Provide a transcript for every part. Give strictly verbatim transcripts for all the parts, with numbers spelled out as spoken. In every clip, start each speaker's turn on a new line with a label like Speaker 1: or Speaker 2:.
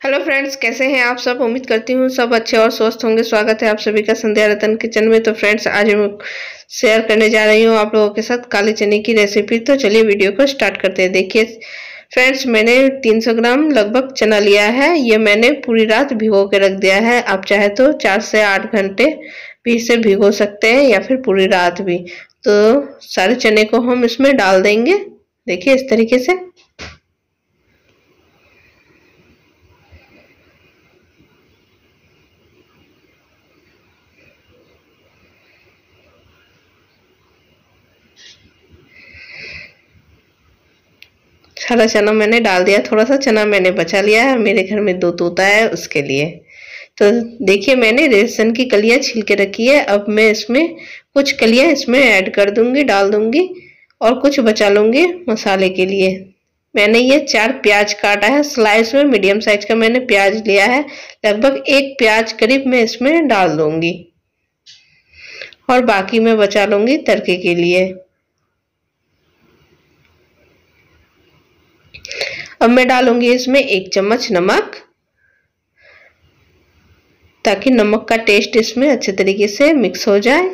Speaker 1: Hello friends, कैसे हैं आप सब। उम्मीद करती हूँ सब अच्छे और स्वस्थ होंगे। स्वागत है आप सभी का संध्या रतन किचन में। तो फ्रेंड्स, आज मैं शेयर करने जा रही हूँ आप लोगों के साथ काले चने की रेसिपी। तो चलिए वीडियो को स्टार्ट करते हैं। देखिए फ्रेंड्स, मैंने तीन सौ ग्राम लगभग चना लिया है। ये मैंने पूरी रात भिगो के रख दिया है। आप चाहे तो चार से आठ घंटे भी इसे भिगो सकते हैं या फिर पूरी रात भी। तो सारे चने को हम इसमें डाल देंगे। देखिए इस तरीके से। सारा चना मैंने डाल दिया। थोड़ा सा चना मैंने बचा लिया है, मेरे घर में दो तोता है उसके लिए। तो देखिए मैंने रेशन की कलियां छील के रखी है। अब मैं इसमें कुछ कलियां इसमें ऐड कर दूंगी, डाल दूंगी, और कुछ बचा लूंगी मसाले के लिए। मैंने ये चार प्याज काटा है स्लाइस में, मीडियम साइज का मैंने प्याज लिया है। लगभग एक प्याज करीब मैं इसमें डाल दूंगी और बाकी मैं बचा लूंगी तड़के के लिए। अब मैं डालूंगी इसमें एक चम्मच नमक, ताकि नमक का टेस्ट इसमें अच्छे तरीके से मिक्स हो जाए।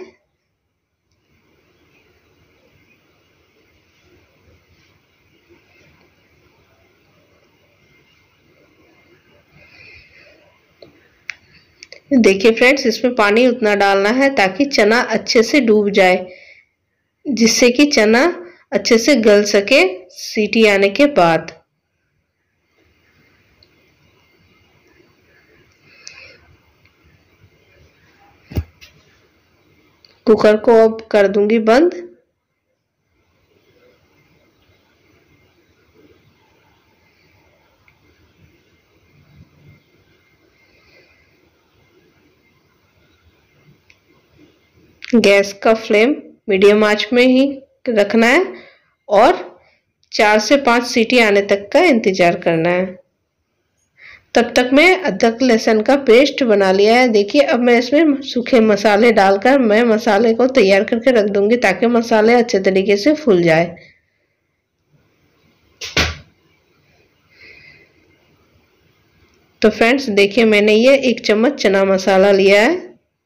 Speaker 1: देखिए फ्रेंड्स, इसमें पानी उतना डालना है ताकि चना अच्छे से डूब जाए, जिससे कि चना अच्छे से गल सके सीटी आने के बाद। कुकर को अब कर दूंगी बंद। गैस का फ्लेम मीडियम आंच में ही रखना है और चार से पांच सीटी आने तक का इंतजार करना है। तब तक मैं अदरक लहसुन का पेस्ट बना लिया है। देखिए अब मैं इसमें सूखे मसाले डालकर मैं मसाले को तैयार करके रख दूंगी, ताकि मसाले अच्छे तरीके से फूल जाए। तो फ्रेंड्स देखिए, मैंने ये एक चम्मच चना मसाला लिया है।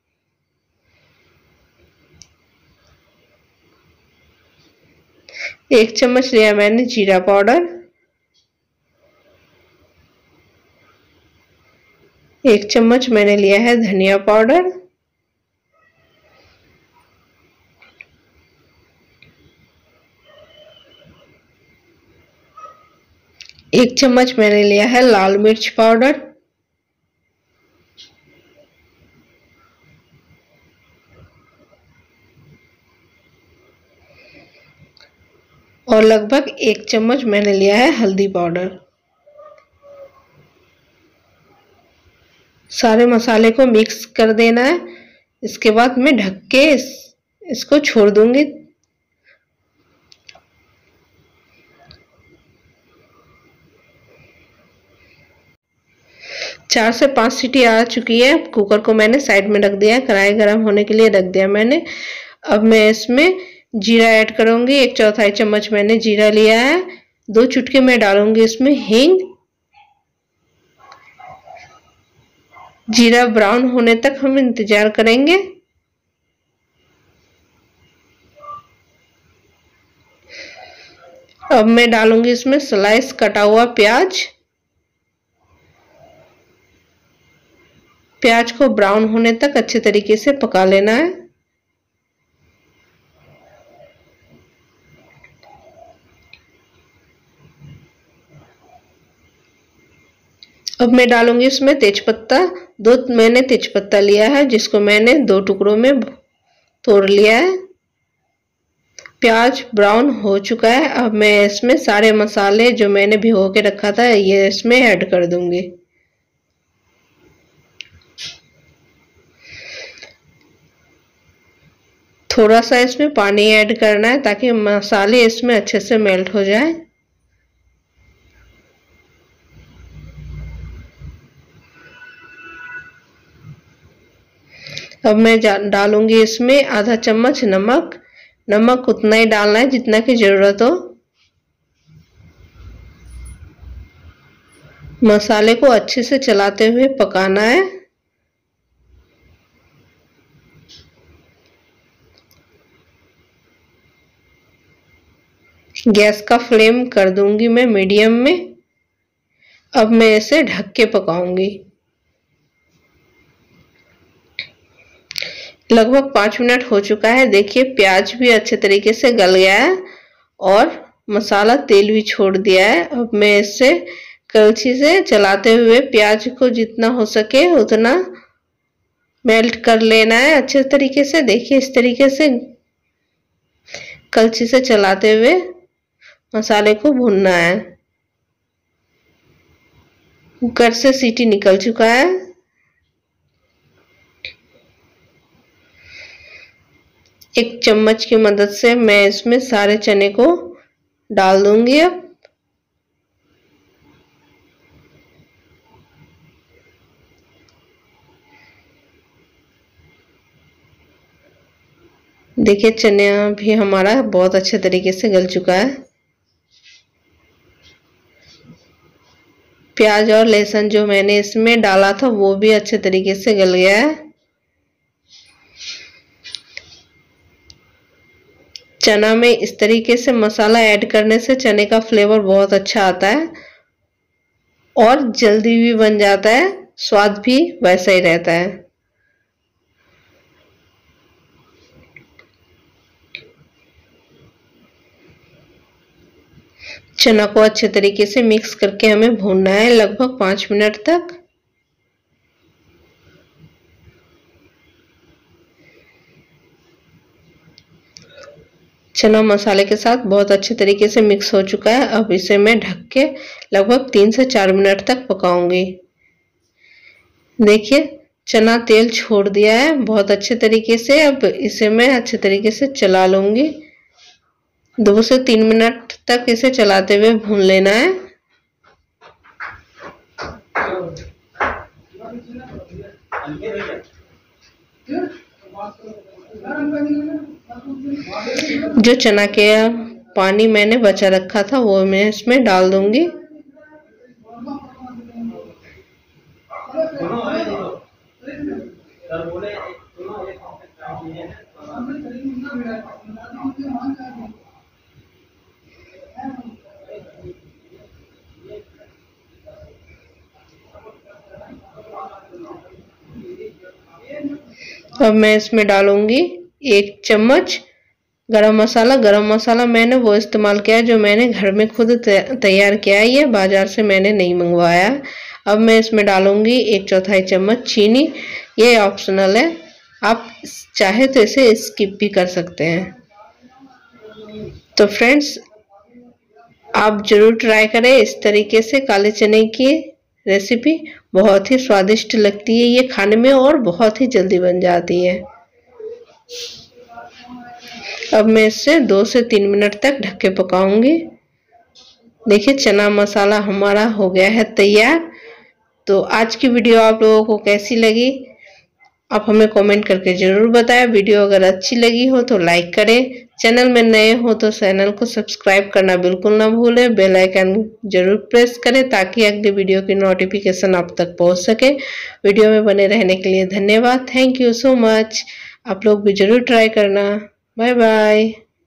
Speaker 1: एक चम्मच लिया मैंने जीरा पाउडर, एक चम्मच मैंने लिया है धनिया पाउडर, एक चम्मच मैंने लिया है लाल मिर्च पाउडर, और लगभग एक चम्मच मैंने लिया है हल्दी पाउडर। सारे मसाले को मिक्स कर देना है। इसके बाद मैं ढक के इस, इसको छोड़ दूंगी। चार से पांच सीटी आ चुकी है। कुकर को मैंने साइड में रख दिया है, कढ़ाई गर्म होने के लिए रख दिया मैंने। अब मैं इसमें जीरा ऐड करूंगी। एक चौथाई चम्मच मैंने जीरा लिया है। दो चुटकी मैं डालूंगी इसमें हींग। जीरा ब्राउन होने तक हम इंतजार करेंगे। अब मैं डालूंगी इसमें स्लाइस कटा हुआ प्याज। प्याज को ब्राउन होने तक अच्छे तरीके से पका लेना है। अब मैं डालूंगी इसमें तेजपत्ता। दो मैंने तेजपत्ता लिया है, जिसको मैंने दो टुकड़ों में तोड़ लिया है। प्याज ब्राउन हो चुका है। अब मैं इसमें सारे मसाले जो मैंने भिगो के रखा था ये इसमें ऐड कर दूंगी। थोड़ा सा इसमें पानी ऐड करना है ताकि मसाले इसमें अच्छे से मेल्ट हो जाए। अब मैं डालूंगी इसमें आधा चम्मच नमक। नमक उतना ही डालना है जितना की जरूरत हो। मसाले को अच्छे से चलाते हुए पकाना है। गैस का फ्लेम कर दूंगी मैं मीडियम में। अब मैं इसे ढक के पकाऊंगी। लगभग पाँच मिनट हो चुका है। देखिए प्याज भी अच्छे तरीके से गल गया है और मसाला तेल भी छोड़ दिया है। अब मैं इसे कलछी से चलाते हुए प्याज को जितना हो सके उतना मेल्ट कर लेना है अच्छे तरीके से। देखिए इस तरीके से कलछी से चलाते हुए मसाले को भूनना है। कुकर से सीटी निकल चुका है। एक चम्मच की मदद से मैं इसमें सारे चने को डाल दूंगी। अब देखिए चने भी हमारा बहुत अच्छे तरीके से गल चुका है। प्याज और लहसुन जो मैंने इसमें डाला था वो भी अच्छे तरीके से गल गया है। चना में इस तरीके से मसाला ऐड करने से चने का फ्लेवर बहुत अच्छा आता है और जल्दी भी बन जाता है, स्वाद भी वैसा ही रहता है। चना को अच्छे तरीके से मिक्स करके हमें भूनना है लगभग पाँच मिनट तक। चना मसाले के साथ बहुत अच्छे तरीके से मिक्स हो चुका है। अब इसे मैं ढक के लगभग तीन से चार मिनट तक पकाऊंगी। देखिए चना तेल छोड़ दिया है बहुत अच्छे तरीके से। अब इसे मैं अच्छे तरीके से चला लूंगी। दो से तीन मिनट तक इसे चलाते हुए भून लेना है। जो चना के पानी मैंने बचा रखा था वो मैं इसमें डाल दूंगी। अब मैं इसमें डालूंगी एक चम्मच गरम मसाला। गरम मसाला मैंने वो इस्तेमाल किया है जो मैंने घर में खुद तैयार किया है, ये बाजार से मैंने नहीं मंगवाया। अब मैं इसमें डालूंगी एक चौथाई चम्मच चीनी। ये ऑप्शनल है, आप चाहे तो इसे स्किप भी कर सकते हैं। तो फ्रेंड्स आप जरूर ट्राई करें इस तरीके से काले चने की रेसिपी। बहुत ही स्वादिष्ट लगती है ये खाने में और बहुत ही जल्दी बन जाती है। अब मैं इसे दो से तीन मिनट तक ढक के पकाऊंगी। देखिए चना मसाला हमारा हो गया है तैयार। तो आज की वीडियो आप लोगों को कैसी लगी आप हमें कमेंट करके जरूर बताएं। वीडियो अगर अच्छी लगी हो तो लाइक करें। चैनल में नए हो तो चैनल को सब्सक्राइब करना बिल्कुल ना भूलें। बेल आइकन जरूर प्रेस करें ताकि अगली वीडियो की नोटिफिकेशन आप तक पहुंच सके। वीडियो में बने रहने के लिए धन्यवाद। Thank you so much. आप लोग भी जरूर ट्राई करना। Bye bye.